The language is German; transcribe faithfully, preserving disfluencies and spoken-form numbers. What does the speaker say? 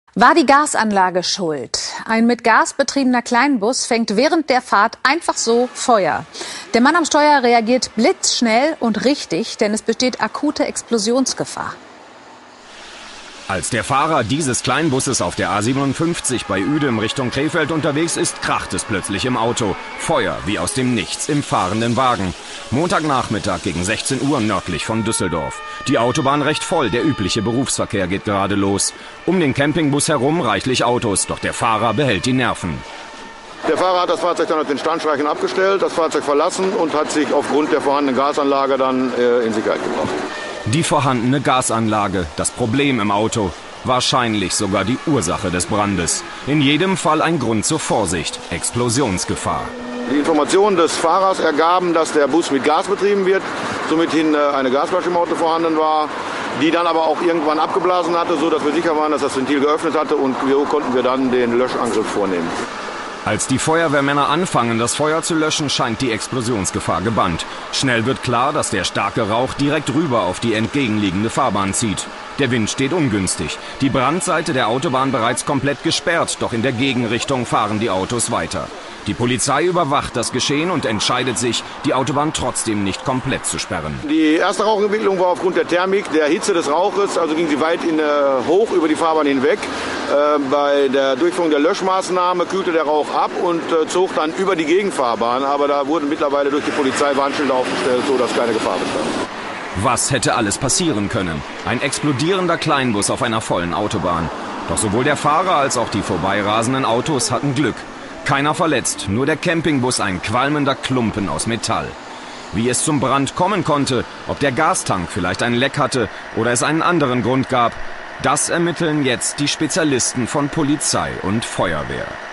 War die Gasanlage schuld? Ein mit Gas betriebener Kleinbus fängt während der Fahrt einfach so Feuer. Der Mann am Steuer reagiert blitzschnell und richtig, denn es besteht akute Explosionsgefahr. Als der Fahrer dieses Kleinbusses auf der A siebenundfünfzig bei Uedem Richtung Krefeld unterwegs ist, kracht es plötzlich im Auto. Feuer wie aus dem Nichts im fahrenden Wagen. Montagnachmittag gegen sechzehn Uhr nördlich von Düsseldorf. Die Autobahn recht voll, der übliche Berufsverkehr geht gerade los. Um den Campingbus herum reichlich Autos, doch der Fahrer behält die Nerven. Der Fahrer hat das Fahrzeug dann auf den Standstreichen abgestellt, das Fahrzeug verlassen und hat sich aufgrund der vorhandenen Gasanlage dann äh, in Sicherheit gebracht. Die vorhandene Gasanlage, das Problem im Auto, wahrscheinlich sogar die Ursache des Brandes. In jedem Fall ein Grund zur Vorsicht, Explosionsgefahr. Die Informationen des Fahrers ergaben, dass der Bus mit Gas betrieben wird, somit hin eine Gasflasche im Auto vorhanden war, die dann aber auch irgendwann abgeblasen hatte, sodass wir sicher waren, dass das Ventil geöffnet hatte, und so konnten wir dann den Löschangriff vornehmen. Als die Feuerwehrmänner anfangen, das Feuer zu löschen, scheint die Explosionsgefahr gebannt. Schnell wird klar, dass der starke Rauch direkt rüber auf die entgegenliegende Fahrbahn zieht. Der Wind steht ungünstig. Die Brandseite der Autobahn bereits komplett gesperrt, doch in der Gegenrichtung fahren die Autos weiter. Die Polizei überwacht das Geschehen und entscheidet sich, die Autobahn trotzdem nicht komplett zu sperren. Die erste Rauchentwicklung war aufgrund der Thermik, der Hitze des Rauches, also ging sie weit in, äh, hoch über die Fahrbahn hinweg. Äh, bei der Durchführung der Löschmaßnahme kühlte der Rauch ab und äh, zog dann über die Gegenfahrbahn. Aber da wurden mittlerweile durch die Polizei Warnschilder aufgestellt, sodass keine Gefahr bestand. Was hätte alles passieren können? Ein explodierender Kleinbus auf einer vollen Autobahn. Doch sowohl der Fahrer als auch die vorbeirasenden Autos hatten Glück. Keiner verletzt, nur der Campingbus ein qualmender Klumpen aus Metall. Wie es zum Brand kommen konnte, ob der Gastank vielleicht ein Leck hatte oder es einen anderen Grund gab, das ermitteln jetzt die Spezialisten von Polizei und Feuerwehr.